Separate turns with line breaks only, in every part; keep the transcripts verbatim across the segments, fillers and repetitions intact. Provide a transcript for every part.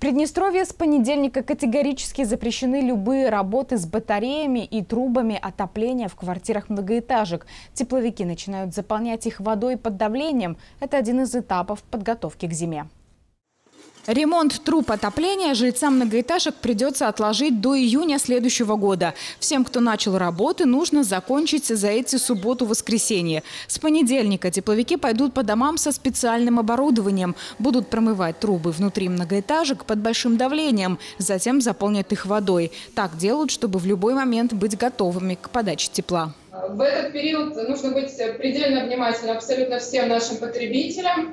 Приднестровье с понедельника категорически запрещены любые работы с батареями и трубами отопления в квартирах многоэтажек. Тепловики начинают заполнять их водой под давлением. Это один из этапов подготовки к зиме. Ремонт труб отопления жильцам многоэтажек придется отложить до июня следующего года. Всем, кто начал работы, нужно закончить за эти субботу-воскресенье. С понедельника тепловики пойдут по домам со специальным оборудованием. Будут промывать трубы внутри многоэтажек под большим давлением. Затем заполнят их водой. Так делают, чтобы в любой момент быть готовыми к подаче тепла.
В этот период нужно быть предельно внимательным абсолютно всем нашим потребителям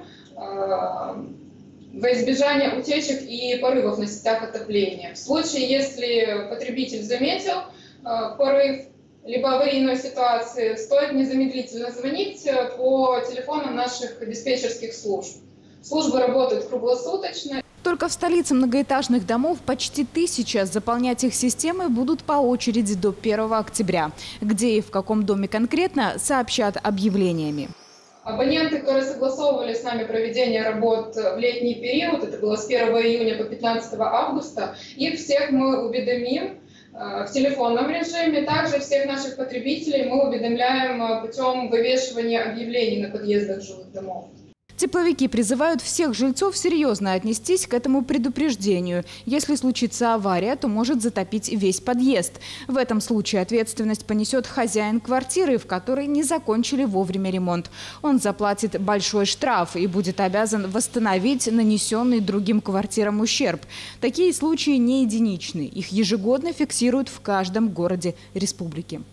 во избежание утечек и порывов на сетях отопления. В случае, если потребитель заметил э, порыв либо аварийной ситуации, стоит незамедлительно звонить по телефонам наших диспетчерских служб. Службы работают круглосуточно.
Только в столице многоэтажных домов почти тысяча. Заполнять их системы будут по очереди до первого октября. Где и в каком доме конкретно, сообщат объявлениями.
Абоненты, которые согласовывали с нами проведение работ в летний период, это было с первого июня по пятнадцатое августа, их всех мы уведомим в телефонном режиме. Также всех наших потребителей мы уведомляем путем вывешивания объявлений на подъездах жилых домов.
Тепловики призывают всех жильцов серьезно отнестись к этому предупреждению. Если случится авария, то может затопить весь подъезд. В этом случае ответственность понесет хозяин квартиры, в которой не закончили вовремя ремонт. Он заплатит большой штраф и будет обязан восстановить нанесенный другим квартирам ущерб. Такие случаи не единичны. Их ежегодно фиксируют в каждом городе республики.